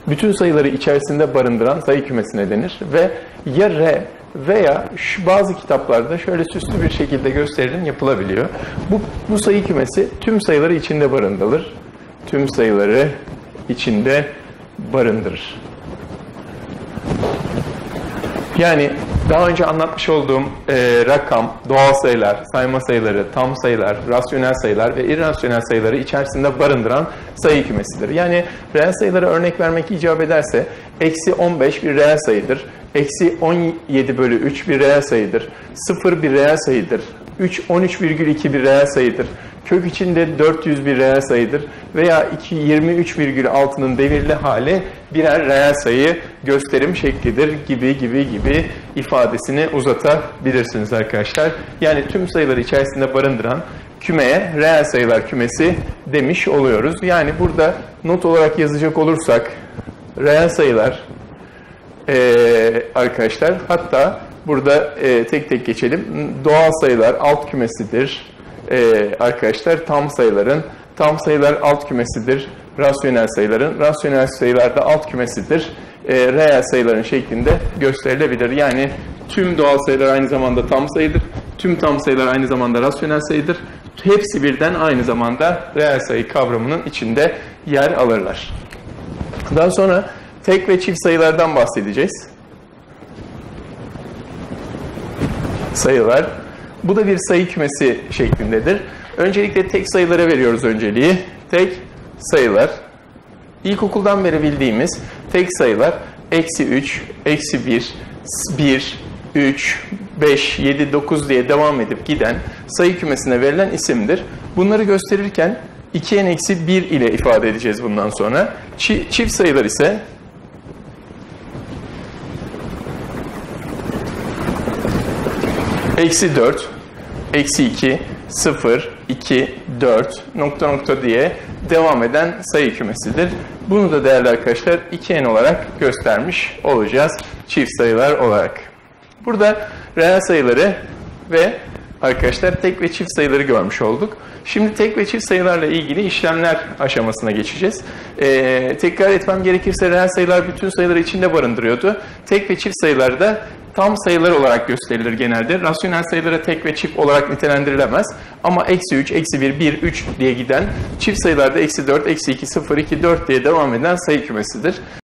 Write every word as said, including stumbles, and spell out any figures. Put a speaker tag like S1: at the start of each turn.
S1: bütün sayıları içerisinde barındıran sayı kümesine denir ve ya R veya şu bazı kitaplarda şöyle süslü bir şekilde gösterim yapılabiliyor. Bu, bu sayı kümesi tüm sayıları içinde barındırır. Tüm sayıları içinde barındırır. Yani daha önce anlatmış olduğum e, rakam, doğal sayılar, sayma sayıları, tam sayılar, rasyonel sayılar ve irrasyonel sayıları içerisinde barındıran sayı kümesidir. Yani reel sayılara örnek vermek icap ederse, eksi on beş bir reel sayıdır, eksi on yedi bölü üç bir reel sayıdır, sıfır bir reel sayıdır, üç on üç virgül iki bir reel sayıdır, kök içinde dört yüz bir reel sayıdır veya yirmi üç virgül altı'nın devirli hali birer reel sayı gösterim şeklidir gibi gibi gibi ifadesini uzatabilirsiniz arkadaşlar. Yani tüm sayıları içerisinde barındıran kümeye reel sayılar kümesi demiş oluyoruz. Yani burada not olarak yazacak olursak reel sayılar ee, arkadaşlar, hatta burada e, tek tek geçelim. Doğal sayılar alt kümesidir. Ee, arkadaşlar tam sayıların, tam sayılar alt kümesidir. Rasyonel sayıların, rasyonel sayılar da alt kümesidir. Ee, reel sayıların şeklinde gösterilebilir. Yani tüm doğal sayılar aynı zamanda tam sayıdır. Tüm tam sayılar aynı zamanda rasyonel sayıdır. Hepsi birden aynı zamanda reel sayı kavramının içinde yer alırlar. Daha sonra tek ve çift sayılardan bahsedeceğiz. Sayılar. Bu da bir sayı kümesi şeklindedir. Öncelikle tek sayılara veriyoruz önceliği. Tek sayılar. İlkokuldan beri bildiğimiz tek sayılar eksi üç, eksi bir, bir, üç, beş, yedi, dokuz diye devam edip giden sayı kümesine verilen isimdir. Bunları gösterirken iki n eksi bir ile ifade edeceğiz bundan sonra. Çi- çift sayılar ise eksi dört, eksi iki, sıfır, iki, dört, nokta nokta diye devam eden sayı kümesidir. Bunu da değerli arkadaşlar iki n olarak göstermiş olacağız çift sayılar olarak. Burada reel sayıları ve arkadaşlar tek ve çift sayıları görmüş olduk. Şimdi tek ve çift sayılarla ilgili işlemler aşamasına geçeceğiz. Ee, tekrar etmem gerekirse reel sayılar bütün sayıları içinde barındırıyordu. Tek ve çift sayılarda tam sayılar olarak gösterilir genelde. Rasyonel sayılara tek ve çift olarak nitelendirilemez. Ama eksi üç, eksi bir, bir, üç diye giden çift sayılarda eksi dört, eksi iki, sıfır, iki, dört diye devam eden sayı kümesidir.